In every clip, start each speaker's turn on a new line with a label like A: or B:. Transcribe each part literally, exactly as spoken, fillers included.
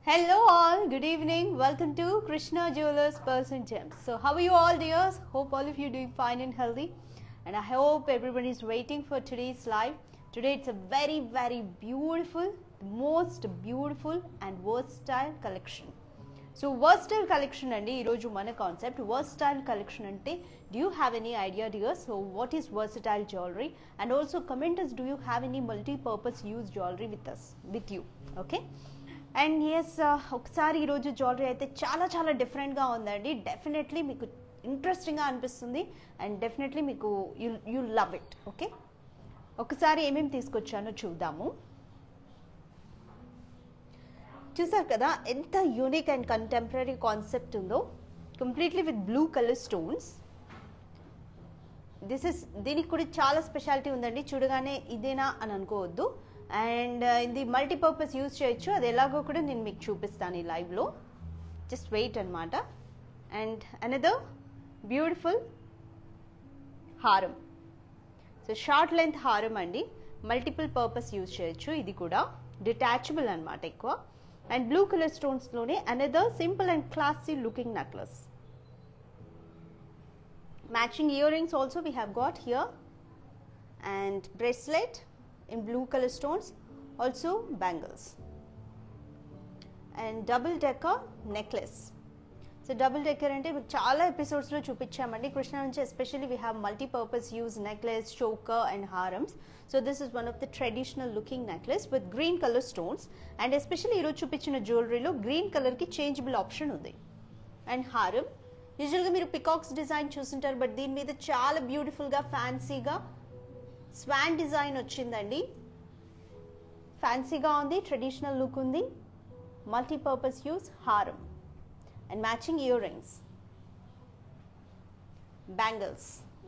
A: Hello all, good evening. Welcome to Krishna Jewelers Pearls and Gems. So how are you all dears? Hope all of you doing fine and healthy. And I hope everybody is waiting for today's live. Today it's a very very beautiful, most beautiful and versatile collection. So versatile collection andi ee roju mana concept versatile collection ante do you have any idea dears? So what is versatile jewelry, and also comment us, do you have any multi purpose use jewelry with us with you? Okay. And yes ఒకసారి ఈరోజు jewellery అయితే చాలా చాలా డిఫరెంట్గా ఉందండి. Definitely మీకు ఇంట్రెస్టింగ్గా అనిపిస్తుంది అండ్ డెఫినెట్లీ మీకు you you love it. Okay, ఒకసారి ఏమేమి తీసుకొచ్చానో చూద్దాము. చూసారు కదా ఎంత యూనిక్ అండ్ కంటెంపరీ కాన్సెప్ట్ ఉందో, completely with blue colour stones. This is దీనికి కూడా చాలా స్పెషాలిటీ ఉందండి. చూడగానే ఇదేనా అని అనుకోవద్దు. అండ్ ఇది మల్టీపర్పస్ యూజ్ చేయొచ్చు, అది ఎలాగో కూడా నేను మీకు చూపిస్తాను ఈ లైవ్లో. జస్ట్ వెయిట్ అనమాట. అండ్ అనదర్ బ్యూటిఫుల్ హారం. సో షార్ట్ లెంత్ హారం అండి, మల్టిపుల్ పర్పస్ యూజ్ చేయొచ్చు. ఇది కూడా డిటాచబుల్ అనమాట ఎక్కువ. అండ్ బ్లూ కలర్ స్టోన్స్లోనే another simple and classy looking necklace. Matching ear rings also we have got here. And bracelet in blue color stones, also bangles and double decker necklace. So double decker ante chaala episodes lo chupinchamandi Krishna nunchi. Especially we have multi purpose use necklace, choker and harams. So this is one of the traditional looking necklace with green color stones, and especially ee roju chupinchina jewelry lo green color ki changeable option undi. And haram usually ga meeru peacocks design chusuntaru, but deen meeda chaala beautiful ga fancy ga swan design వచ్చిందండి. ఫ్యాన్సీగా ఉంది, traditional look ఉంది, multipurpose use హారం and matching ear rings, bangles.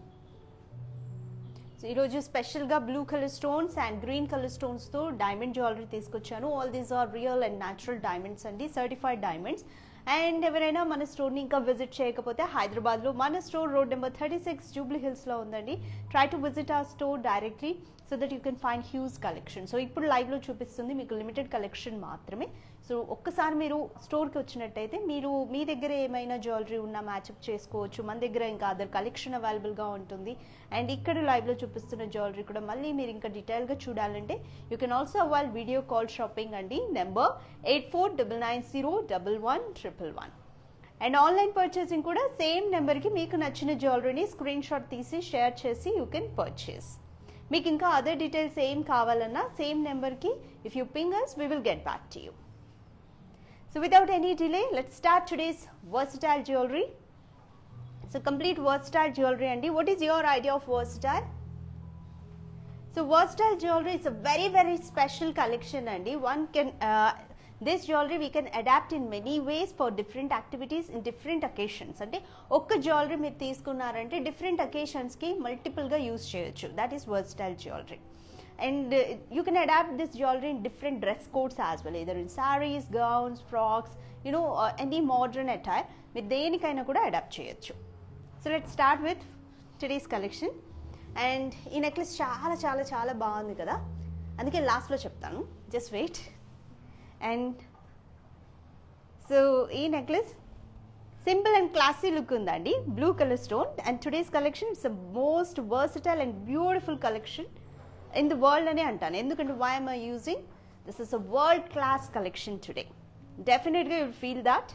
A: ఈరోజు స్పెషల్గా blue colour stones and green colour స్టోన్స్తో diamond jewellery తీసుకొచ్చాను. All these are real and natural diamonds అండి, సర్టిఫైడ్ డైమండ్స్. అండ్ ఎవరైనా మన స్టోర్ని ఇంకా విజిట్ చేయకపోతే హైదరాబాద్లో మన store road number thirty six Jubilee హిల్స్లో ఉందండి. Try to visit our store directly so that you can find huge collection. So ఇప్పుడు లైవ్లో చూపిస్తుంది మీకు లిమిటెడ్ కలెక్షన్ మాత్రమే. సో ఒక్కసారి మీరు స్టోర్కి వచ్చినట్టయితే మీరు మీ దగ్గర ఏమైనా జ్యువెలరీ ఉన్నా మ్యాచప్ చేసుకోవచ్చు. మన దగ్గర ఇంకా అదర్ కలెక్షన్ అవైలబుల్గా ఉంటుంది. అండ్ ఇక్కడ లైవ్లో చూపిస్తున్న జ్యువెలరీ కూడా మళ్ళీ మీరు ఇంకా డీటెయిల్గా చూడాలంటే you can also avail video call shopping అండి. Number eight four double nine zero double one triple one. And online purchasing కూడా సేమ్ నెంబర్కి మీకు నచ్చిన జ్యువెలరీని స్క్రీన్ షాట్ తీసి షేర్ చేసి యూ కెన్ పర్చేస్. మీకు ఇంకా అదర్ డీటెయిల్స్ ఏం కావాలన్నా సేమ్ నెంబర్కి if you ping us, we will get back to you. So without any delay, let's start today's versatile jewelry. So complete versatile jewelry andi. What is your idea of versatile? So versatile jewelry is a very very special collection andi. One can uh, this jewelry we can adapt in many ways for different activities in different occasions. అంటే ఒక్క jewellery మీరు తీసుకున్నారంటే different అకేషన్స్కి మల్టిపుల్గా use చేయొచ్చు. That is versatile jewelry. And uh, you can adapt this jewelry in different dress codes as well, either in sarees, gowns, frocks, you know, uh, any modern attire. మీరు దేనికైనా కూడా adapt చేయొచ్చు. So let's start with today's collection. And ఈ necklace చాలా చాలా చాలా బాగుంది కదా, అందుకే లాస్ట్లో చెప్తాను. Just wait. అండ్ సో ఈ necklace simple and classy look ఉందండి, blue colour stone. And today's collection it's the most versatile and beautiful collection in the world ane antanu. Endukante why am I using this is a world class collection today. Definitely you will feel that.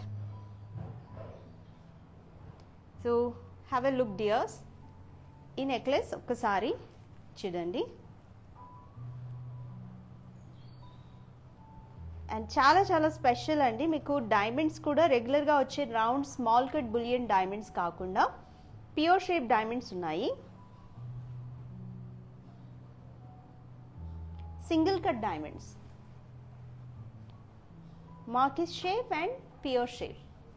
A: So have a look dears. ఈ necklace ఒక్కసారి చూడండి. And చాలా చాలా special అండి. మీకు diamonds కూడా రెగ్యులర్గా వచ్చే round small cut brilliant diamonds కాకుండా ప్యూర్ షేప్ డైమండ్స్ ఉన్నాయి. Single cut diamonds, marquise shape and pure shape.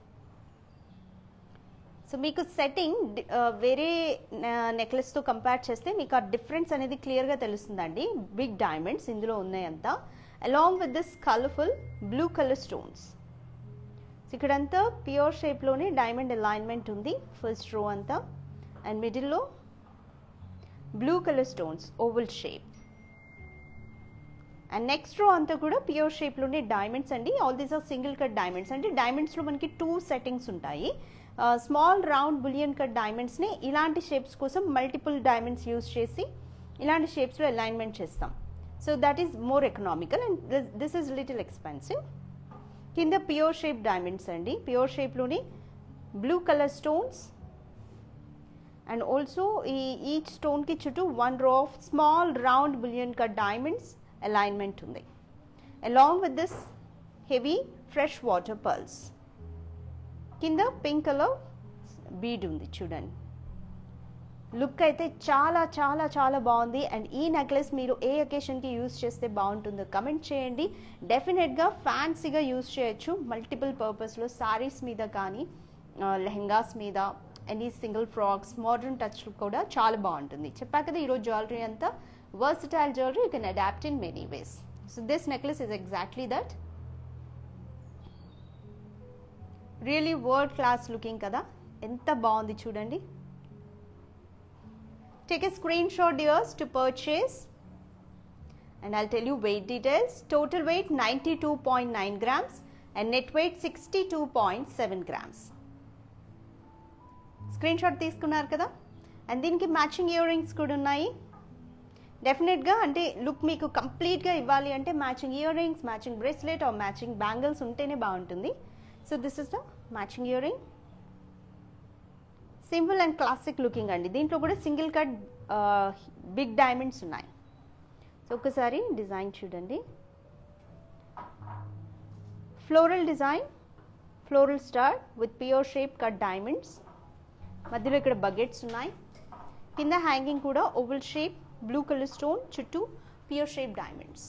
A: So మీకు సెట్టింగ్ వేరే నెక్లెస్తో కంపేర్ చేస్తే మీకు ఆ డిఫరెన్స్ అనేది క్లియర్గా తెలుస్తుందండి. బిగ్ డైమండ్స్ ఇందులో ఉన్నాయంతా, along with this colourful blue colour stones. ఇక్కడంతా ప్యూర్ షేప్లోనే డైమండ్ అలైన్మెంట్ ఉంది ఫస్ట్ రో అంతా. అండ్ మిడిల్లో blue colour stones oval shape. And next row అంతా కూడా ప్యూర్ షేప్లోనే డైమండ్స్ అండి. All these are single cut diamonds. అంటే డైమండ్స్లో మనకి టూ సెట్టింగ్స్ ఉంటాయి. స్మాల్ రౌండ్ బులియన్ కట్ డైమండ్స్ని ఇలాంటి షేప్స్ కోసం మల్టిపుల్ డైమండ్స్ యూజ్ చేసి ఇలాంటి షేప్స్లో అలైన్మెంట్ చేస్తాం. So that is more economical and this is little expensive. కింద ప్యూర్ షేప్ డైమండ్స్ అండి. ప్యూర్ షేప్లోని blue colour stones and also ఈ ఈచ్ స్టోన్కి చుట్టూ one row of small round bullion cut diamonds alignment ఉంది. Along with this heavy freshwater pearls. కింద pink colour bead ఉంది చూడండి. లుక్ అయితే చాలా చాలా చాలా బాగుంది. అండ్ ఈ నెక్లెస్ మీరు ఏ అకేషన్కి యూజ్ చేస్తే బాగుంటుందో కమెంట్ చేయండి. డెఫినెట్గా ఫ్యాన్సీగా యూజ్ చేయొచ్చు మల్టిపుల్ పర్పస్లో, శారీస్ మీద కానీ లెహెంగాస్ మీద, any single frocks, modern touch కూడా చాలా బాగుంటుంది. చెప్పా కదా ఈరోజు జ్యువెలరీ అంతా versatile jewellery, you can adapt in many ways. So this necklace is exactly that. Really world class looking కదా, ఎంత బాగుంది చూడండి. Take a screenshot dears to purchase and I'll tell you weight details. Total weight ninety-two point nine grams and net weight sixty-two point seven grams. Screenshot తీసుకున్నారు కదా. And దీనికి matching ear rings కూడా ఉన్నాయి. డెఫినెట్గా అంటే లుక్ మీకు కంప్లీట్గా ఇవ్వాలి అంటే matching ear rings, matching bracelet or matching bangles ఉంటేనే బాగుంటుంది. So this is the matching earring. Simple and classic looking అండి. దీంట్లో కూడా సింగిల్ కట్ బిగ్ డైమండ్స్ ఉన్నాయి. సో ఒకసారి డిజైన్ చూడండి. Floral design, floral star with pure shape cut diamonds. మధ్యలో ఇక్కడ బకెట్స్ ఉన్నాయి. కింద హ్యాంగింగ్ కూడా oval shape blue colour stone, చుట్టూ ప్యూర్ షేప్ డైమండ్స్.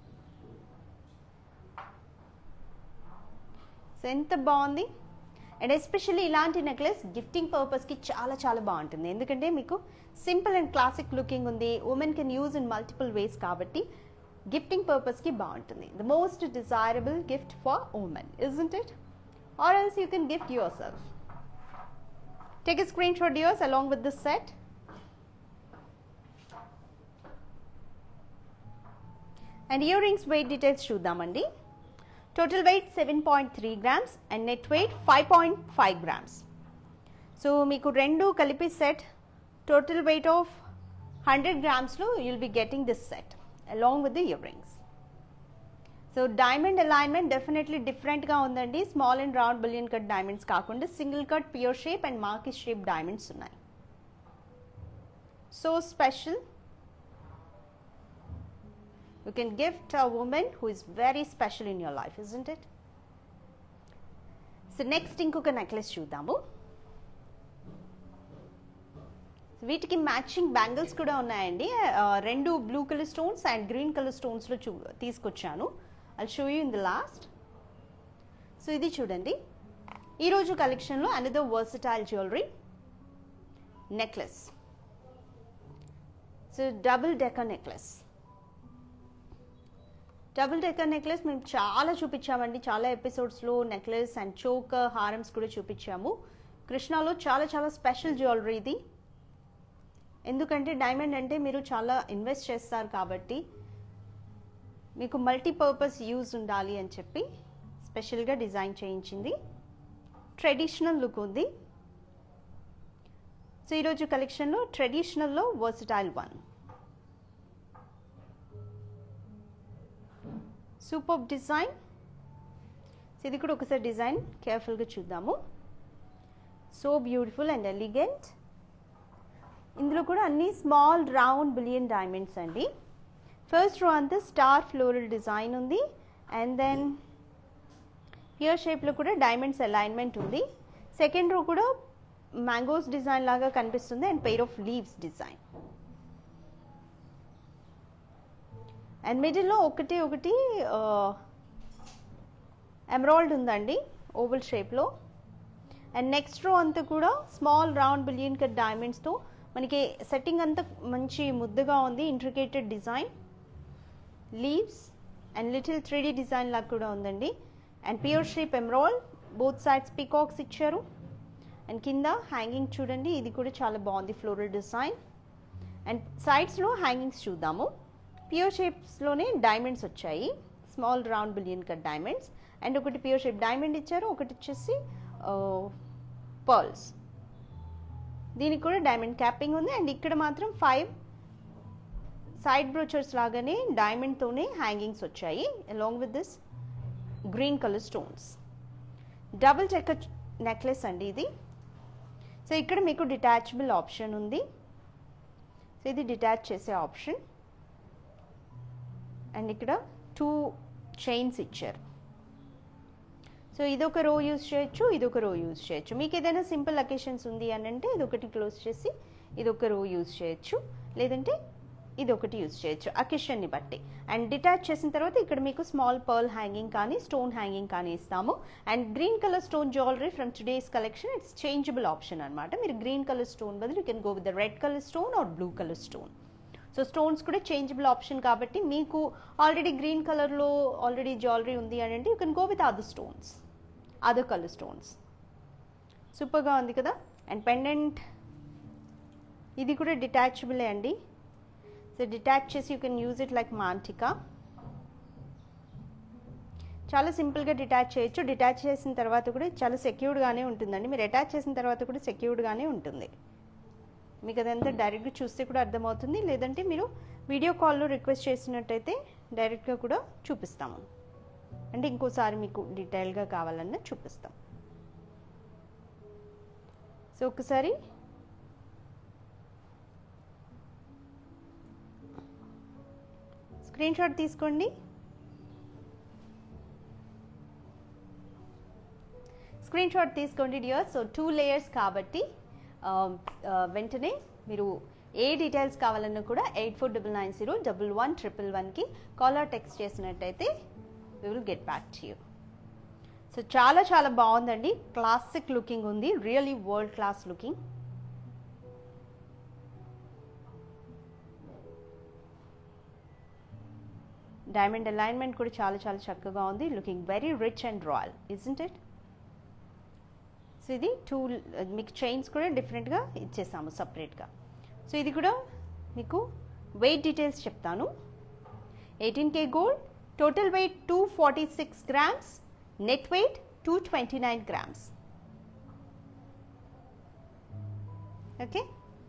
A: సో ఎంత బాగుంది. అండ్ ఎస్పెషల్లీ ఇలాంటి నెక్లెస్ గిఫ్టింగ్ పర్పస్కి చాలా చాలా బాగుంటుంది. ఎందుకంటే మీకు సింపుల్ అండ్ క్లాసిక్ లుకింగ్ ఉంది. Women can use in multiple ways కాబట్టి గిఫ్టింగ్ పర్పస్కి బాగుంటుంది. The most desirable gift for women, isn't it? Or else you can gift yourself. Take a screen shot dears along with this set. And earrings weight details చూద్దామండి. Total weight seven point three grams and net weight five point five grams. So మీకు రెండు కలిపి set total weight of one hundred grams లో you'll be getting this set along with the earrings. So diamond alignment definitely different గా ఉందండి. Small and round bullion cut diamonds కాకుండా single cut pure shape and marquise shape diamonds ఉన్నాయి. So special. You can gift a woman who is very special in your life, isn't it? So next ఇంకొక necklace చూద్దాము. వీటికి matching bangles కూడా ఉన్నాయండి. రెండు blue colour stones and green colour స్టోన్స్లో చూ తీసుకొచ్చాను. I'll show you in the last. So ఇది చూడండి, ఈరోజు కలెక్షన్లో another versatile jewelry necklace. So double decker necklace. Double decker necklace మేము చాలా చూపించామండి. చాలా ఎపిసోడ్స్లో నెక్లెస్ అండ్ చోక్, హారమ్స్ కూడా చూపించాము. కృష్ణాలో చాలా చాలా స్పెషల్ జ్యువెలరీ ఇది. ఎందుకంటే డైమండ్ అంటే మీరు చాలా ఇన్వెస్ట్ చేస్తారు కాబట్టి మీకు మల్టీపర్పస్ యూజ్ ఉండాలి అని చెప్పి స్పెషల్గా డిజైన్ చేయించింది. ట్రెడిషనల్ లుక్ ఉంది. సో ఈరోజు కలెక్షన్లో ట్రెడిషనల్లో versatile one. Super design. So ఇది కూడా ఒకసారి డిజైన్ కేర్ఫుల్గా చూద్దాము. So beautiful and elegant. ఇందులో కూడా అన్ని స్మాల్ రౌండ్ బిలియన్ డైమండ్స్ అండి. ఫస్ట్ రో అంతా స్టార్ ఫ్లోరల్ డిజైన్ ఉంది. అండ్ దెన్ ప్యూర్ షేప్లో కూడా డైమండ్స్ అలైన్మెంట్ ఉంది. సెకండ్ రో కూడా మ్యాంగోస్ డిజైన్ లాగా కనిపిస్తుంది and pair of leaves design. And మిడిల్లో ఒకటి ఒకటి ఎమరాల్డ్ ఉందండి ఓవల్ షేప్లో. అండ్ నెక్స్ట్ రో అంతా కూడా స్మాల్ రౌండ్ బిలియన్ కట్ డైమండ్స్తో మనకి సెట్టింగ్ అంతా మంచి ముద్దగా ఉంది. Intricated design, leaves and little three D design లాగా కూడా ఉందండి. And pure shape emerald, both sides peacocks ఇచ్చారు. అండ్ కింద హ్యాంగింగ్ చూడండి, ఇది కూడా చాలా బాగుంది ఫ్లోరల్ డిజైన్. అండ్ సైడ్స్లో హ్యాంగింగ్స్ చూద్దాము. ప్యూర్ షేప్స్లోనే డైమండ్స్ వచ్చాయి, small round billion cut diamonds. And ఒకటి ప్యూర్ షేప్ డైమండ్ ఇచ్చారు, ఒకటి వచ్చేసి పర్ల్స్. దీనికి కూడా డైమండ్ క్యాపింగ్ ఉంది. అండ్ ఇక్కడ మాత్రం ఫైవ్ సైడ్ బ్రోచర్స్ లాగానే డైమండ్తోనే హ్యాంగింగ్స్ వచ్చాయి along with this green colour stones. Double decker necklace అండి ఇది. సో ఇక్కడ మీకు డిటాచబుల్ ఆప్షన్ ఉంది. సో ఇది డిటాచ్ చేసే ఆప్షన్. అండ్ ఇక్కడ టూ చైన్స్ ఇచ్చారు. సో ఇదొక రో యూజ్ చేయొచ్చు, ఇదొక రో యూజ్ చేయొచ్చు. మీకు ఏదైనా సింపుల్ అకేషన్స్ ఉంది అని అంటే ఇదొకటి క్లోజ్ చేసి ఇదొక రో యూజ్ చేయొచ్చు, లేదంటే ఇదొకటి యూజ్ చేయొచ్చు అకేషన్ని బట్టి. అండ్ డిటాచ్ చేసిన తర్వాత ఇక్కడ మీకు స్మాల్ పర్ల్ హ్యాంగింగ్ కానీ స్టోన్ హ్యాంగింగ్ కానీ ఇస్తాము. And green colour stone jewellery from today's collection, it's changeable option అనమాట. మీరు గ్రీన్ కలర్ స్టోన్ బదులు you can go with the red colour stone or blue colour stone. So stones కూడా changeable option కాబట్టి మీకు already green కలర్లో already jewellery ఉంది అని అంటే you can go with other stones, other colour stones. సూపర్గా ఉంది కదా. అండ్ పెండెంట్ ఇది కూడా డిటాచబులే అండి. సో డిటాచ్ చేసి you can use it like maangtikka. చాలా సింపుల్గా డిటాచ్ చేయొచ్చు. డిటాచ్ చేసిన తర్వాత కూడా చాలా సెక్యూర్డ్గానే ఉంటుందండి. మీరు అటాచ్ చేసిన తర్వాత కూడా సెక్యూర్డ్గానే ఉంటుంది. మీకు అదంతా డైరెక్ట్గా చూస్తే కూడా అర్థమవుతుంది, లేదంటే మీరు వీడియో కాల్లో రిక్వెస్ట్ చేసినట్టయితే డైరెక్ట్గా కూడా చూపిస్తాము. అంటే ఇంకోసారి మీకు డీటెయిల్గా కావాలన్నా చూపిస్తాం. సో ఒకసారి స్క్రీన్ షాట్ తీసుకోండి. స్క్రీన్ షాట్ తీసుకోండి డియర్. సో టూ లేయర్స్ కాబట్టి వెంటనే మీరు ఏ డీటెయిల్స్ కావాలన్నా కూడా eight four double nine zero double one triple వన్కి కాలర్ టెక్స్ట్ చేసినట్టయితే we will get back to you. So చాలా చాలా బాగుందండి. క్లాసిక్ లుకింగ్ ఉంది, really world class looking. Diamond alignment కూడా చాలా చాలా చక్కగా ఉంది, looking very rich and royal, isn't it? So ఇది టూ మీకు చైన్స్ కూడా డిఫరెంట్గా ఇచ్చేసాము సపరేట్గా. సో ఇది కూడా మీకు వెయిట్ డీటెయిల్స్ చెప్తాను. Eighteen K gold, total weight two forty six grams, net weight two twenty nine grams. Okay.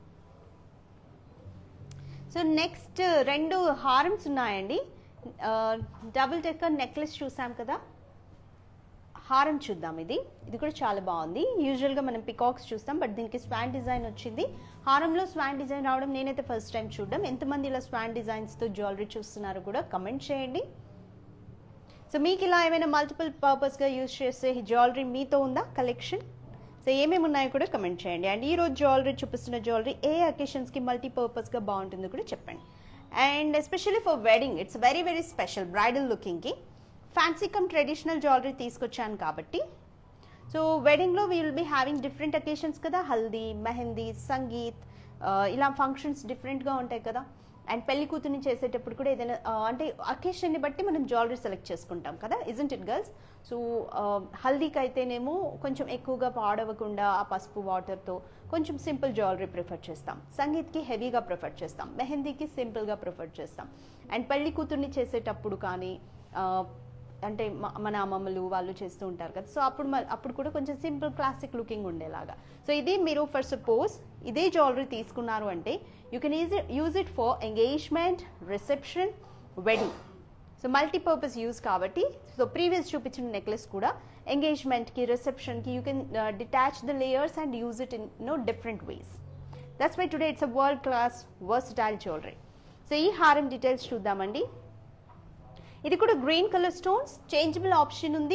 A: So next రెండు హారమ్స్ ఉన్నాయండి. డబుల్ డెక్కర్ నెక్లెస్ చూసాం కదా, హారం చూద్దాం. ఇది ఇది కూడా చాలా బాగుంది. యూజువల్గా మనం పికాక్స్ చూస్తాం, బట్ దీనికి స్వాన్ డిజైన్ వచ్చింది. హారంలో స్వాన్ డిజైన్ రావడం నేనైతే ఫస్ట్ టైం చూడడం. ఎంతమంది ఇలా స్వాన్ డిజైన్స్తో జ్యువెలరీ చూస్తున్నారో కూడా కమెంట్ చేయండి. సో మీకు ఇలా ఏమైనా మల్టిపుల్ పర్పస్గా యూజ్ చేసే జ్యువెలరీ మీతో ఉందా కలెక్షన్? సో ఏమేమి ఉన్నాయో కూడా కమెంట్ చేయండి. అండ్ ఈరోజు జ్యువెలరీ చూపిస్తున్న జ్యువెలరీ ఏ అకేషన్స్కి మల్టీపర్పస్గా బాగుంటుందో కూడా చెప్పండి. And especially for wedding it's very very special. Bridal లుకింగ్కి ఫ్యాన్సీ కమ్ ట్రెడిషనల్ జ్యువెలరీ తీసుకొచ్చాను కాబట్టి. సో వెడ్డింగ్లో we will be having different occasions కదా, హల్దీ, మెహందీ, సంగీత్, ఇలా ఫంక్షన్స్ డిఫరెంట్గా ఉంటాయి కదా. అండ్ పెళ్లి కూతుర్ని చేసేటప్పుడు కూడా ఏదైనా అంటే అకేషన్ని బట్టి మనం జ్యువెలరీ సెలెక్ట్ చేసుకుంటాం కదా, ఇజంట్ ఇట్ గర్ల్స్? సో హల్దీకి అయితేనేమో కొంచెం ఎక్కువగా పాడవకుండా ఆ పసుపు వాటర్తో కొంచెం సింపుల్ జ్యువెలరీ ప్రిఫర్ చేస్తాం. సంగీత్కి హెవీగా ప్రిఫర్ చేస్తాం, మెహందీకి సింపుల్గా ప్రిఫర్ చేస్తాం. అండ్ పెళ్లి కూతుర్ని చేసేటప్పుడు కానీ అంటే మన అమ్మమ్మలు వాళ్ళు చేస్తూ ఉంటారు కదా, సో అప్పుడు అప్పుడు కూడా కొంచెం సింపుల్ క్లాసిక్ లుకింగ్ ఉండేలాగా. సో ఇది మీరు ఫర్ సపోజ్ ఇదే జ్యువెలరీ తీసుకున్నారు అంటే you can is use it for engagement, reception, wedding. So multipurpose use కాబట్టి. సో ప్రీవియస్ చూపించిన నెక్లెస్ కూడా ఎంగేజ్మెంట్కి, రిసెప్షన్కి you can detach the layers and use it in no different ways. That's why today it's a world class versatile jewellery. So ఈ హారం details చూద్దామండి. ఇది కూడా green colour stones, changeable option ఉంది.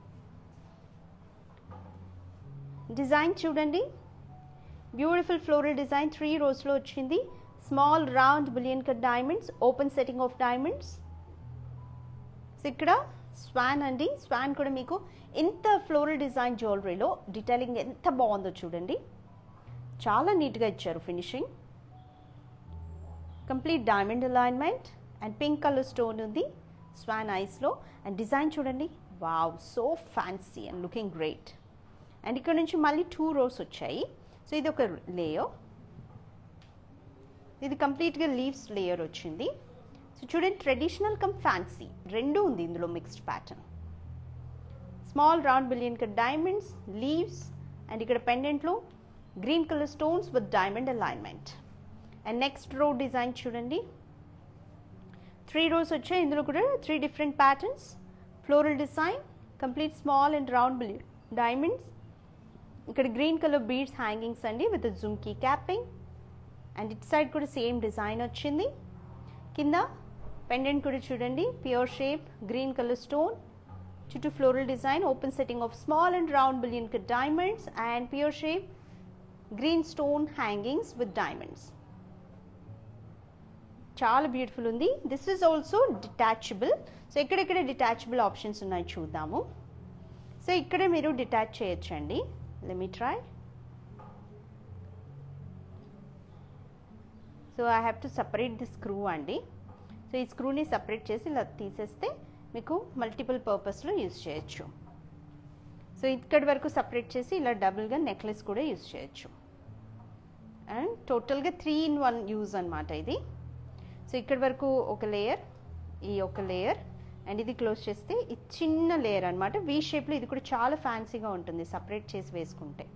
A: డిజైన్ చూడండి, బ్యూటిఫుల్ ఫ్లోరల్ డిజైన్ త్రీ రోస్లో వచ్చింది. Small round billion cut diamonds, open setting of diamonds. ఇక్కడ స్వాన్ అండి, స్వాన్ కూడా మీకు ఇంత ఫ్లోరల్ డిజైన్ జ్యువెలరీలో డీటెయిలింగ్ ఎంత బాగుందో చూడండి, చాలా నీట్గా ఇచ్చారు finishing. Complete diamond alignment and pink colour stone ఉంది స్వాన్ ఐస్లో. అండ్ డిజైన్ చూడండి, wow, so fancy and looking great. And ఇక్కడ నుంచి మళ్ళీ టూ రోస్ వచ్చాయి. సో ఇది ఒక లేయర్, ఇది కంప్లీట్గా లీవ్స్ లేయర్ వచ్చింది. సో చూడండి ట్రెడిషనల్ కమ్ ఫ్యాన్సీ రెండు ఉంది ఇందులో mixed pattern. Small round billion cut diamonds, leaves and ఇక్కడ పెండెంట్లో green colour stones with diamond alignment. And next row design చూడండి, త్రీ రోస్ వచ్చాయి. ఇందులో కూడా three different patterns, floral design, complete small and round billion diamonds. ఇక్కడ green colour beads hangings అండి with jhumki capping. And it side కూడా same design వచ్చింది. కింద pendant కూడా చూడండి, pure shape green colour stone, చుట్టూ floral design, open setting of small and round billion cut diamonds and pure shape green stone hangings with diamonds. చాలా beautiful ఉంది. This is also detachable. So ఎక్కడెక్కడ detachable options ఉన్నాయి చూద్దాము. So ఇక్కడే మీరు detach చేయొచ్చండి. Let me try. So I have to separate the screw అండి. So ఈ స్క్రూని సపరేట్ చేసి ఇలా తీసేస్తే మీకు మల్టిపుల్ పర్పస్లో యూజ్ చేయొచ్చు. సో ఇక్కడి వరకు సపరేట్ చేసి ఇలా డబుల్గా నెక్లెస్ కూడా యూజ్ చేయొచ్చు. అండ్ టోటల్గా త్రీ ఇన్ వన్ యూజ్ అనమాట ఇది. సో ఇక్కడి వరకు ఒక లేయర్, ఈ ఒక లేయర్, అండ్ ఇది క్లోజ్ చేస్తే ఈ చిన్న లేయర్ అనమాట వీ షేప్లో. ఇది కూడా చాలా ఫ్యాన్సీగా ఉంటుంది సపరేట్ చేసి వేసుకుంటే.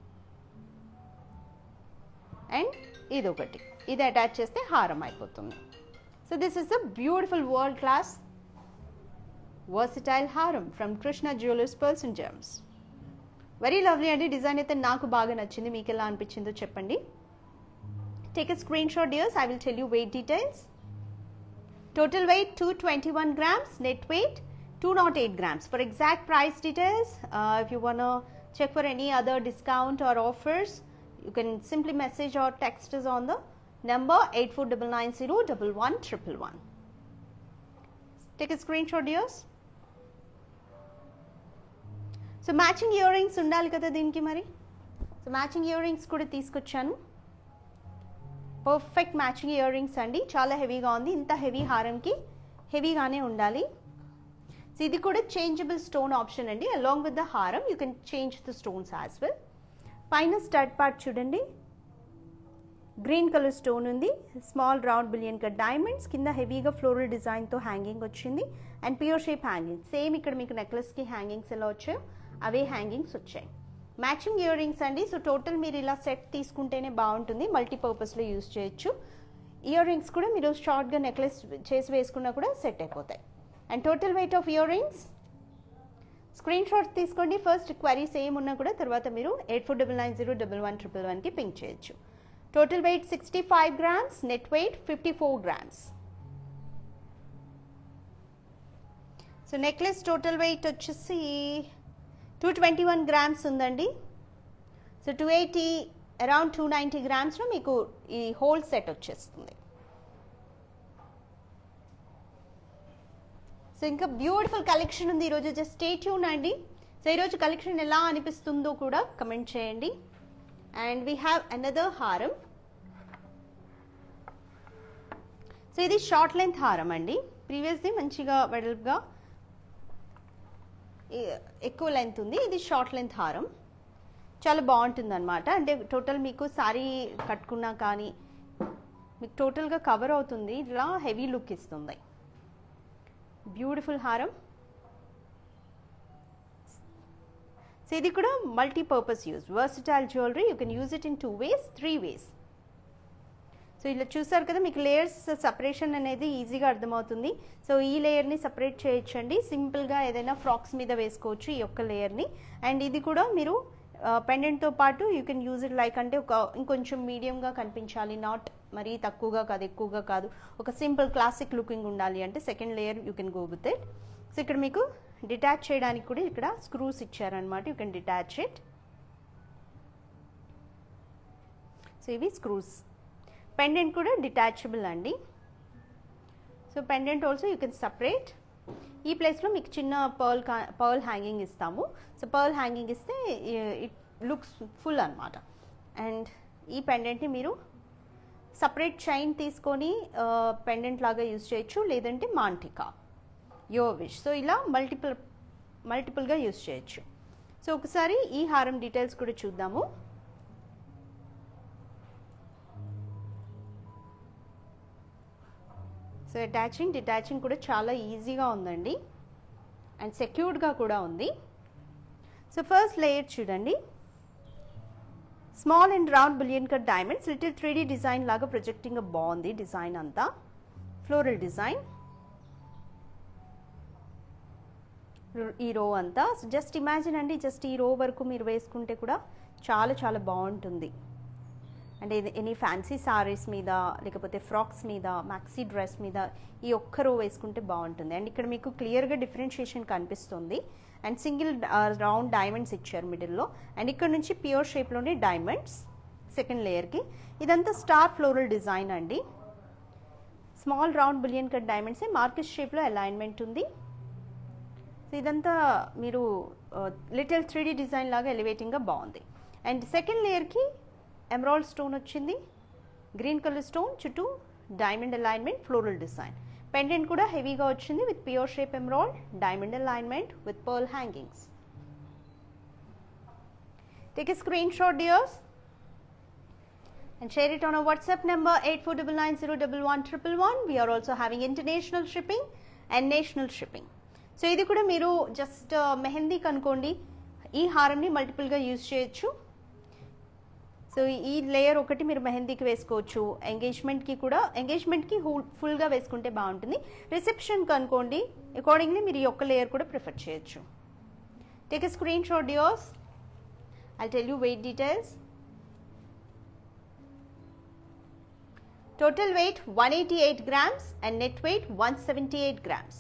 A: అండ్ ఇది ఒకటి, ఇది అటాచ్ చేస్తే హారం అయిపోతుంది. So this is a beautiful world class versatile హారం from Krishna jewellers pearls and gems. Very lovely అండి. డిజైన్ అయితే నాకు బాగా నచ్చింది. మీకు ఎలా అనిపించిందో చెప్పండి. Take a screen shot dears. I will tell you weight details. Total weight two hundred twenty-one grams, net weight two hundred eight grams. For exact price details, uh, if you want to check for any other discount or offers, you can simply message or text us on the number eight four nine nine zero one one one one. Take a screenshot dears. So matching earrings undali kada deeniki mari. So matching earrings kuda teeskochanu. Perfect matching year rings అండి. చాలా హెవీగా ఉంది. ఇంత heavy హారంకి హెవీగానే ఉండాలి. So ఇది కూడా changeable stone option అండి. Along with the హారం you can change the stones as well. పైన స్టడ్ పార్ట్ చూడండి, గ్రీన్ కలర్ స్టోన్ ఉంది, small round billion cut diamonds, కింద హెవీగా ఫ్లోరల్ డిజైన్తో హ్యాంగింగ్ వచ్చింది and pure shape hanging. Same ఇక్కడ మీకు నెక్లెస్కి హ్యాంగింగ్స్ ఎలా వచ్చాయో అవే హ్యాంగింగ్స్ వచ్చాయి. మ్యాచింగ్ ఇయర్ రింగ్స్ అండి. సో టోటల్ మీరు ఇలా సెట్ తీసుకుంటేనే బాగుంటుంది. మల్టీపర్పస్లో యూజ్ చేయొచ్చు. ఇయర్ రింగ్స్ కూడా మీరు షార్ట్గా నెక్లెస్ చేసి వేసుకున్నా కూడా సెట్ అయిపోతాయి. And total weight of ear rings screen shot తీసుకోండి. ఫస్ట్ క్వరీ సేమ్ ఉన్నా కూడా తర్వాత మీరు eight four double nine zero double one triple వన్కి పింక్ చేయొచ్చు. Total weight sixty five grams, net weight fifty four grams. So necklace total weight వచ్చేసి two twenty one grams ఉందండి. So two eighty around two ninety గ్రామ్స్లో మీకు ఈ whole set వచ్చేస్తుంది. So ఇంకా beautiful collection ఉంది ఈరోజు. జస్ట్ స్టే ట్యూన్ అండి. సో ఈరోజు కలెక్షన్ ఎలా అనిపిస్తుందో కూడా కమెంట్ చేయండి. అండ్ వీ హ్యావ్ అనదర్ హారం. సో ఇది షార్ట్ లెంత్ హారం అండి. ప్రీవియస్ది మంచిగా వెడల్పుగా ఎక్కువ లెంత్ ఉంది. ఇది షార్ట్ లెంత్ హారం. చాలా బాగుంటుంది అనమాట. అంటే టోటల్ మీకు సారీ కట్టుకున్నా కానీ మీకు టోటల్గా కవర్ అవుతుంది. ఇలా హెవీ లుక్ ఇస్తుంది. బ్యూటిఫుల్ హారం. సో ఇది కూడా multipurpose use, versatile jewellery. You can use it in two ways, three ways. So ఇలా చూసారు కదా, మీకు లేయర్స్ సపరేషన్ అనేది ఈజీగా అర్థమవుతుంది. సో ఈ లేయర్ని సపరేట్ చేయొచ్చండి. సింపుల్గా ఏదైనా ఫ్రాక్స్ మీద వేసుకోవచ్చు ఈ యొక్క లేయర్ని. అండ్ ఇది కూడా మీరు పెండెంట్తో పాటు you can use it like అంటే ఒక ఇంకొంచెం మీడియంగా కనిపించాలి, నాట్ మరీ తక్కువగా కాదు ఎక్కువగా కాదు, ఒక సింపుల్ క్లాసిక్ లుకింగ్ ఉండాలి అంటే second layer you can go with it. So ఇక్కడ మీకు డిటాచ్ చేయడానికి కూడా ఇక్కడ స్క్రూస్ ఇచ్చారనమాట. You can detach it. So ఇవి స్క్రూస్. పెండెంట్ కూడా డిటాచబుల్ అండి. So pendant also you can separate. ఈ ప్లేస్లో మీకు చిన్న పర్ల్ పర్ల్ హ్యాంగింగ్ ఇస్తాము. సో పర్ల్ హ్యాంగింగ్ ఇస్తే ఇట్ లుక్స్ ఫుల్ అనమాట. అండ్ ఈ పెండెంట్ని మీరు సపరేట్ చైన్ తీసుకొని పెండెంట్ లాగా యూజ్ చేయొచ్చు, లేదంటే మాంటికా, యువర్ విష్. సో ఇలా మల్టిపుల్ మల్టిపుల్గా యూజ్ చేయొచ్చు. సో ఒకసారి ఈ హారం డీటెయిల్స్ కూడా చూద్దాము. సో అటాచింగ్ డిటాచింగ్ కూడా చాలా ఈజీగా ఉందండి అండ్ సెక్యూర్డ్గా కూడా ఉంది. సో ఫస్ట్ లేయర్ చూడండి, small and round bullion cut diamonds, little three D design లాగా ప్రొజెక్టింగ్ బాగుంది. డిజైన్ అంతా ఫ్లోరల్ డిజైన్ ఈ రో అంతా. జస్ట్ ఇమాజిన్ అండి, జస్ట్ ఈ రో వరకు మీరు వేసుకుంటే కూడా చాలా చాలా బాగుంటుంది. అంటే ఎనీ ఫ్యాన్సీ సారీస్ మీద లేకపోతే ఫ్రాక్స్ మీద మ్యాక్సీ డ్రెస్ మీద ఈ ఒక్క రో వేసుకుంటే బాగుంటుంది. అండ్ ఇక్కడ మీకు క్లియర్గా డిఫరెన్షియేషన్ కనిపిస్తుంది. అండ్ సింగిల్ రౌండ్ డైమండ్స్ ఇచ్చారు మిడిల్లో. అండ్ ఇక్కడ నుంచి ప్యూర్ షేప్లోనే డైమండ్స్ సెకండ్ లేయర్కి. ఇదంతా స్టార్ ఫ్లోరల్ డిజైన్ అండి. స్మాల్ రౌండ్ బులియన్ కట్ డైమండ్సే మార్కిష్ షేప్లో అలైన్మెంట్ ఉంది. సో ఇదంతా మీరు లిటిల్ త్రీ డీ డిజైన్ లాగా ఎలివేటింగ్గా బాగుంది. అండ్ సెకండ్ లేయర్కి ఎమరాల్డ్ స్టోన్ వచ్చింది, గ్రీన్ కలర్ స్టోన్ చుట్టూ diamond alignment floral design. Pendant కూడా హెవీగా వచ్చింది with pure shape emerald, diamond alignment with pearl hangings. Take a screen shot dears and share it on our WhatsApp number eight four nine nine zero one one one one. We are also having international shipping and national shipping. So ఇది కూడా మీరు just మెహందీకి అనుకోండి, ఈ హారంని మల్టిపుల్గా use చేయొచ్చు. So ఈ లేయర్ ఒకటి మీరు మెహందీకి వేసుకోవచ్చు, ఎంగేజ్మెంట్కి కూడా ఎంగేజ్మెంట్కి ఫుల్గా వేసుకుంటే బాగుంటుంది. రిసెప్షన్కి అనుకోండి, అకార్డింగ్లీ మీరు ఈ ఒక్క లేయర్ కూడా ప్రిఫర్ చేయొచ్చు. Take a screen shot dears. I'll tell you weight details. Total weight one eighty-eight grams and net weight one seventy-eight grams.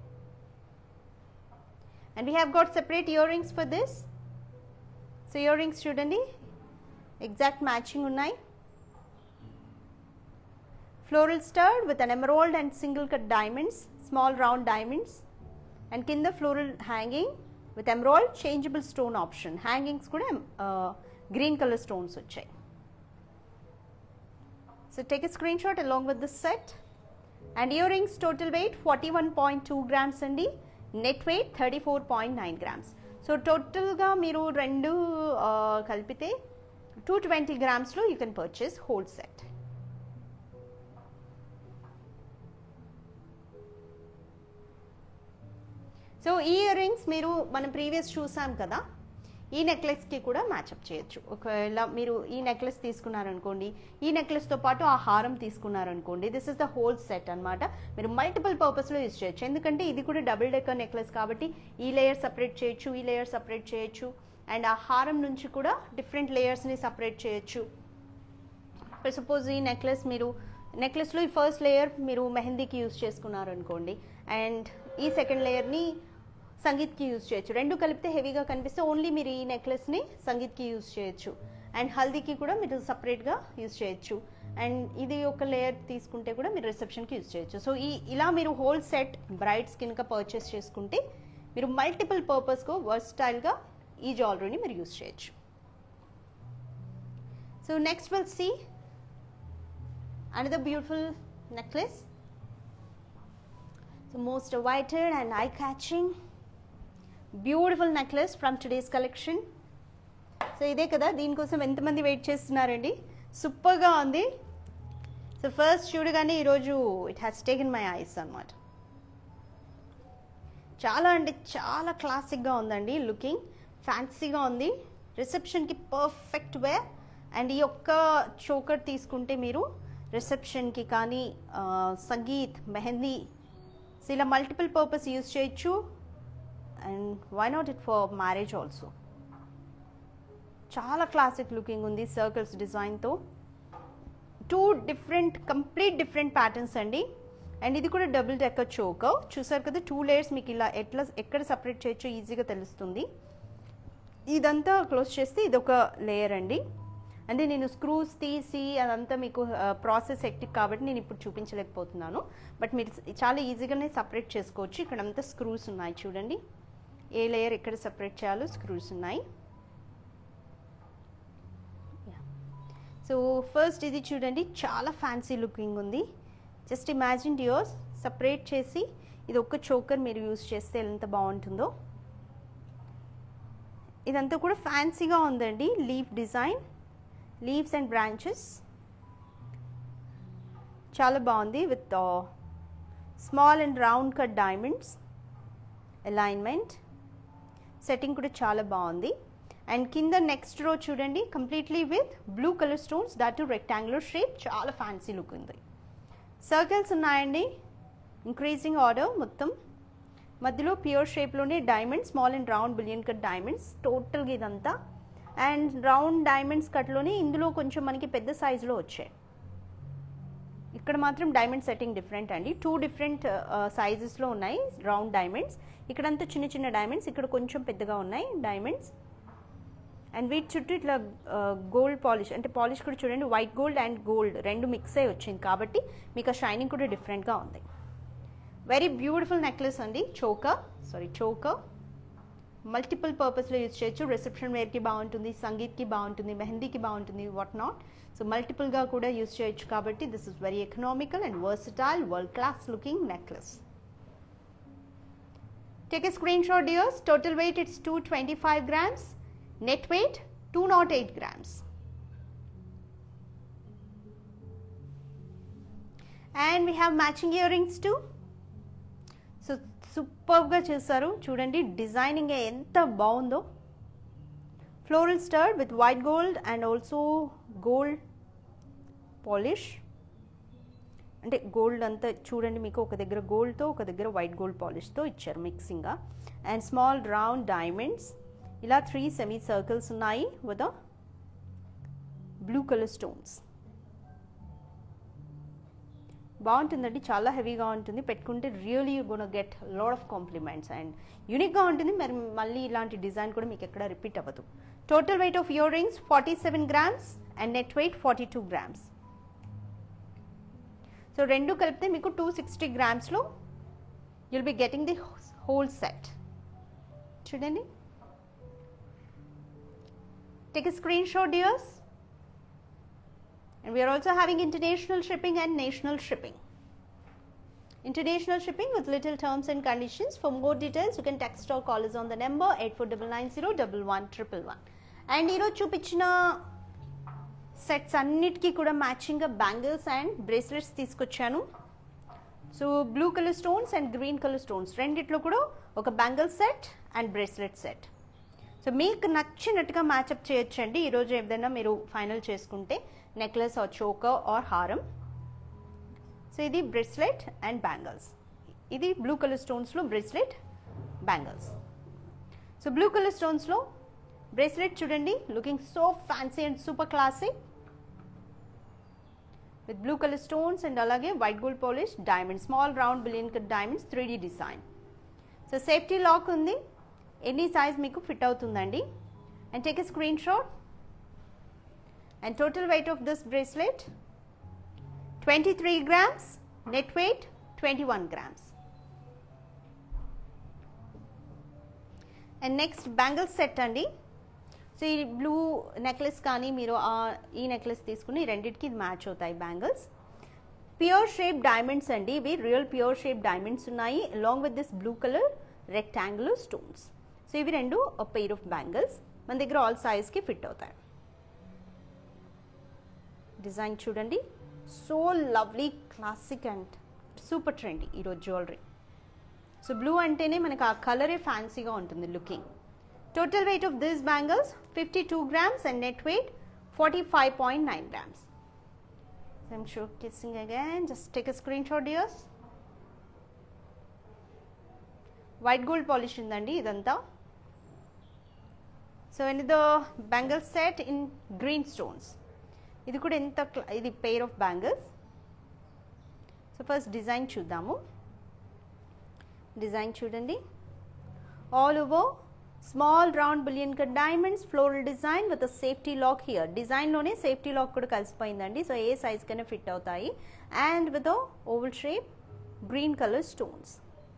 A: And we have got separate earrings for this. So earrings chudandi exact matching unnai. Floral stud with an emerald and single cut diamonds, small round diamonds, and kinda floral hanging with emerald changeable stone option. Hangings kuda uh, green color stones vachai. So take a screenshot along with this set. And earrings total weight forty-one point two grams andi, net weight thirty-four point nine grams. So total ga meeru rendu uh, kalpite two hundred twenty grams lo you can purchase whole set. So earrings meeru manam previous chusam kada, ఈ నెక్లెస్కి కూడా మ్యాచ్అప్ చేయొచ్చు. ఒకవేళ మీరు ఈ necklace తీసుకున్నారనుకోండి, ఈ నెక్లెస్తో పాటు ఆ హారం తీసుకున్నారనుకోండి, this is the whole set అనమాట. మీరు మల్టిపుల్ పర్పస్లో యూజ్ చేయొచ్చు. ఎందుకంటే ఇది కూడా డబుల్ డెక్కర్ నెక్లెస్ కాబట్టి ఈ లేయర్ సపరేట్ చేయొచ్చు, ఈ లేయర్ సపరేట్ చేయొచ్చు. అండ్ ఆ హారం నుంచి కూడా డిఫరెంట్ లేయర్స్ని సపరేట్ చేయొచ్చు. సపోజ్ ఈ నెక్లెస్ మీరు నెక్లెస్లో ఈ ఫస్ట్ లేయర్ మీరు మెహందీకి యూజ్ చేసుకున్నారనుకోండి, అండ్ ఈ సెకండ్ లేయర్ని సంగీత్కి యూజ్ చేయొచ్చు. రెండు కలిపితే హెవీగా కనిపిస్తే ఓన్లీ మీరు ఈ నెక్లెస్ని సంగీత్కి యూజ్ చేయొచ్చు. అండ్ హల్దీకి కూడా మీరు సపరేట్గా యూజ్ చేయొచ్చు. అండ్ ఇది ఒక లేయర్ తీసుకుంటే కూడా మీరు రిసెప్షన్కి యూజ్ చేయొచ్చు. సో ఈ ఇలా మీరు హోల్ సెట్ బ్రైడ్స్ కింద పర్చేస్ చేసుకుంటే మీరు మల్టిపుల్ పర్పస్కు వర్స్టైల్గా ఈ జ్యువెలరీని మీరు యూజ్ చేయొచ్చు. So next will see another beautiful necklace. So most awaited and eye-catching beautiful necklace from today's collection. So ఇదే కదా, దీనికోసం ఎంతమంది వెయిట్ చేస్తున్నారండి. సూపర్గా ఉంది. సో ఫస్ట్ చూడగానే ఈరోజు it has taken my eyes అనమాట. చాలా అంటే చాలా క్లాసిక్గా ఉందండి, లుకింగ్ ఫ్యాన్సీగా ఉంది. రిసెప్షన్కి పర్ఫెక్ట్ వే. అండ్ ఈ ఒక్క చోకర్ తీసుకుంటే మీరు రిసెప్షన్కి కానీ సంగీత్ మెహందీ సో ఇలా మల్టిపుల్ పర్పస్ యూజ్ చేయొచ్చు. And why not it for marriage also. చాలా క్లాసిక్ లుకింగ్ ఉంది సర్కిల్స్ డిజైన్తో. Two different complete different patterns అండి. అండ్ ఇది కూడా డబుల్ డెక్కర్ చోకర్. చూసారు కదా, టూ లేయర్స్ మీకు ఇలా ఎట్లా ఎక్కడ సపరేట్ చేయొచ్చో ఈజీగా తెలుస్తుంది. ఇదంతా క్లోజ్ చేస్తే ఇదొక లేయర్ అండి. అంటే నేను స్క్రూస్ తీసి అదంతా మీకు ప్రాసెస్ ఎక్టిక్ కాబట్టి నేను ఇప్పుడు చూపించలేకపోతున్నాను. బట్ మీరు చాలా ఈజీగానే సపరేట్ చేసుకోవచ్చు. ఇక్కడ అంతా స్క్రూస్ ఉన్నాయి చూడండి, ఏ లేయర్ ఎక్కడ సపరేట్ చేయాలో స్క్రూస్ ఉన్నాయి. సో ఫస్ట్ ఇది చూడండి, చాలా ఫ్యాన్సీ లుకింగ్ ఉంది. జస్ట్ ఇమాజిన్ డియర్స్, సపరేట్ చేసి ఇది ఒక్క చోకర్ మీరు యూజ్ చేస్తే ఎంత బాగుంటుందో. ఇదంతా కూడా ఫ్యాన్సీగా ఉందండి. Leaf design, leaves and branches చాలా బాగుంది. With small and round cut diamonds, alignment, setting కూడా చాలా బాగుంది. అండ్ కింద నెక్స్ట్ రో చూడండి completely with blue colour stones, that too rectangular shape, చాలా ఫ్యాన్సీ లుక్ ఉంది. సర్కిల్స్ ఉన్నాయండి, ఇంక్రీజింగ్ ఆర్డర్ మొత్తం. మధ్యలో ప్యూర్ షేప్లోనే diamonds, small and round billion cut diamonds టోటల్గా ఇదంతా. అండ్ రౌండ్ డైమండ్స్ కట్లోనే ఇందులో కొంచెం మనకి పెద్ద సైజులో వచ్చాయి. ఇక్కడ మాత్రం డైమండ్ సెట్టింగ్ డిఫరెంట్ అండి, టూ డిఫరెంట్ సైజెస్లో ఉన్నాయి రౌండ్ డైమండ్స్. ఇక్కడంతా చిన్న చిన్న డైమండ్స్, ఇక్కడ కొంచెం పెద్దగా ఉన్నాయి డైమండ్స్. అండ్ వీటి చుట్టూ ఇట్లా గోల్డ్ పాలిష్, అంటే పాలిష్ కూడా చూడండి వైట్ గోల్డ్ అండ్ గోల్డ్ రెండు మిక్స్ అయి వచ్చింది కాబట్టి మీకు ఆ షైనింగ్ కూడా డిఫరెంట్గా ఉంది. వెరీ బ్యూటిఫుల్ నెక్లెస్ అండి. చోకర్ సారీ చోకర్ మల్టిపుల్ పర్పస్లో యూజ్ చేయొచ్చు. రిసెప్షన్ వేర్కి బాగుంటుంది, సంగీత్కి బాగుంటుంది, మెహందీకి బాగుంటుంది, వాట్ నాట్. సో మల్టిపుల్గా కూడా యూజ్ చేయొచ్చు కాబట్టి this is very economical and versatile world class looking necklace. Take a screenshot dears. Total weight it's two hundred twenty-five grams. Net weight two hundred eight grams. And we have matching earrings too. So superb ga chesaru chudandi, designing enta baundo. Floral stud with white gold and also gold polish. అంటే gold అంతా చూడండి మీకు ఒక దగ్గర గోల్డ్తో ఒక దగ్గర white gold పాలిష్తో ఇచ్చారు మిక్సింగ్గా. అండ్ స్మాల్ రౌండ్ డైమండ్స్, ఇలా త్రీ సెమీ సర్కిల్స్ ఉన్నాయి విత్ బ్లూ కలర్ స్టోన్స్. బాగుంటుందండి, చాలా హెవీగా ఉంటుంది, పెట్టుకుంటే really you gonna get lot of compliments and యూనిక్గా ఉంటుంది. మరి మళ్ళీ ఇలాంటి డిజైన్ కూడా మీకు ఎక్కడ రిపీట్ అవ్వదు. Total weight of ear rings forty seven grams and net weight forty two grams. So రెండు కలిపితే మీకు టూ సిక్స్టీ గ్రామ్స్లో you'll be getting the whole set. చూడండి, take a screen shot dears. And we are also having international shipping and national shipping. International shipping with little terms and conditions. For more details, you can text or call us on the number eight four nine nine zero one one one one one. And ఈరోజు చూపించిన sets అన్నిటికీ కూడా మ్యాచింగ్గా bangles and bracelets తీసుకొచ్చాను. So blue colour stones and green colour stones రెండిట్లో కూడా ఒక bangle set and bracelet set. So మీకు నచ్చినట్టుగా మ్యాచప్ చేయొచ్చండి ఈరోజు ఏదైనా మీరు ఫైనల్ చేసుకుంటే, నెక్లెస్ ఆర్ చోకర్ ఆర్ హారం. సో ఇది బ్రేస్లెట్ అండ్ బ్యాంగిల్స్, ఇది బ్లూ కలర్ స్టోన్స్లో bracelet bangles. So blue colour స్టోన్స్లో బ్రేస్లెట్ చూడండి, looking so fancy and super classic with blue colour stones and అలాగే white gold polish diamond, small round billion cut diamonds, three D design. So safety lock ఉంది, any size మీకు fit అవుతుందండి. And take a screen shot. And total weight of this bracelet twenty-three grams, net weight twenty-one grams. And next bangle set andi. So ee blue necklace kaani meeru ee necklace teeskuni renditki match avutayi bangles. Pure shape diamonds andi, ivi real pure shape diamonds unnayi along with this blue color rectangular stones. So ivi rendu a pair of bangles మన దగ్గర all size ki fit avutayi. Design chudandi, so lovely classic and super trendy ఈరోజు jewellery. So blue అంటేనే మనకు ఆ కలరే ఫ్యాన్సీగా ఉంటుంది looking. Total weight of this bangles fifty two grams and net weight forty five point nine grams. I'm show kissing again, just take a screen shot dears. White gold polish ఉందండి ఇదంతా. So and the bangle set in green stones. ఇది కూడా ఎంత, ఇది pair of bangles. So first design చూద్దాము. Design చూడండి, all over small round billion cut diamonds, floral design with safety lock here. డిజైన్లోనే safety lock కూడా కలిసిపోయిందండి, సో ఏ సైజ్ కన్నా ఫిట్ అవుతాయి. And with oval shape green colour stones.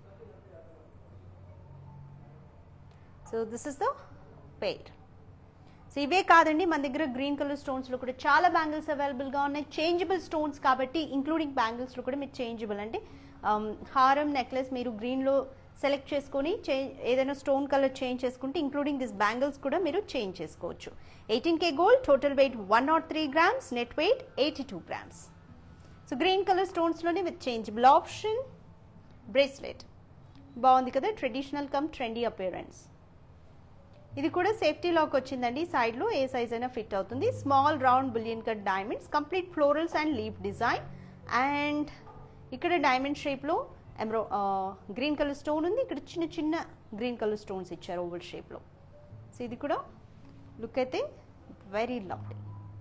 A: So this is the pair. So ఇవే కాదండి, మన దగ్గర గ్రీన్ కలర్ స్టోన్స్లో కూడా చాలా బ్యాంగిల్స్ అవైలబుల్గా ఉన్నాయి. చేంజబుల్ స్టోన్స్ కాబట్టి ఇంక్లూడింగ్ బ్యాంగిల్స్లో కూడా మీరు చేంజబుల్ అంటే హారం, నెక్లెస్ మీరు గ్రీన్లో సెలెక్ట్ చేసుకొని చేంజ్ ఏదైనా స్టోన్ కలర్ చేంజ్ చేసుకుంటే ఇంక్లూడింగ్ దిస్ బ్యాంగిల్స్ కూడా మీరు చేంజ్ చేసుకోవచ్చు. Eighteen K gold, total weight one nought three grams, net weight eighty two grams. So green colour స్టోన్స్లోనే విత్ చేంజబుల్ ఆప్షన్. బ్రేస్లెట్ బాగుంది కదా, ట్రెడిషనల్ కమ్ ట్రెండీ అపియరెన్స్. ఇది కూడా safety lock వచ్చిందండి, సైడ్లో ఏ సైజ్ అయినా ఫిట్ అవుతుంది. Small round bullion cut diamonds, complete florals and leaf design. అండ్ ఇక్కడ డైమండ్ షేప్లో ఎమ్రో గ్రీన్ కలర్ స్టోన్ ఉంది, ఇక్కడ చిన్న చిన్న గ్రీన్ కలర్ స్టోన్స్ ఇచ్చారు ఓవల్ షేప్లో. సో ఇది కూడా లుక్ అయితే very lovely.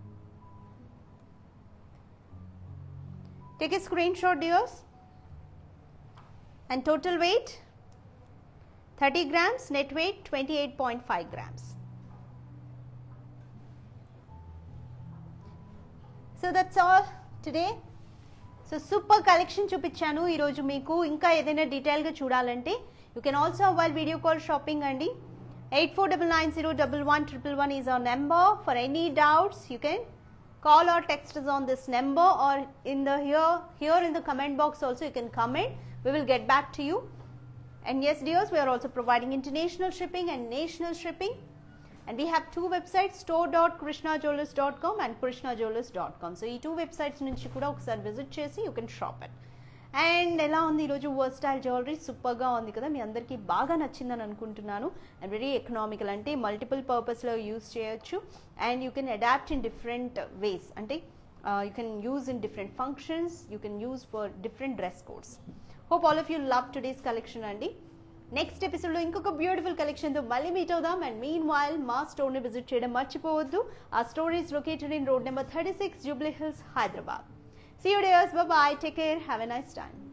A: Take a screenshot dears. And total weight thirty grams, net weight twenty-eight point five grams. So that's all today. So super collection చూపించాను ఈ రోజు మీకు. ఇంకా ఏదైనా డీటెయిల్ గా చూడాలంటే you can also avail video call shopping అండి. eight four nine nine zero one one one one one is our number. For any doubts you can call or text us on this number, or in the here here in the comment box also you can comment. We will get back to you. And yes dears, we are also providing international shipping and national shipping, and we have two websites, store dot krishna jewellers dot com and krishna jewellers dot com. So ee two websites nunchi kuda okasari visit chesi you can shop it. And ఎలా ఉంది ఈరోజు versatile jewellery సూపర్గా ఉంది కదా, మీ అందరికీ బాగా నచ్చిందని అనుకుంటున్నాను. అండ్ వెరీ ఎకనామికల్, అంటే మల్టిపుల్ పర్పస్లో యూస్ చేయొచ్చు. And you can adapt in different ways, అంటే you can use in different functions, you can use for different dress codes. Hope all of you love today's collection అండి. Next ఎపిసోడ్లో ఇంకొక beautiful కలెక్షన్తో మళ్ళీ meet అవుదాం. And mean while మా స్టోర్ని visit చేయడం మర్చిపోవద్దు. ఆ store is located in road number thirty six Jubilee Hills, Hyderabad. See you dears, bye bye, take care, have a nice time.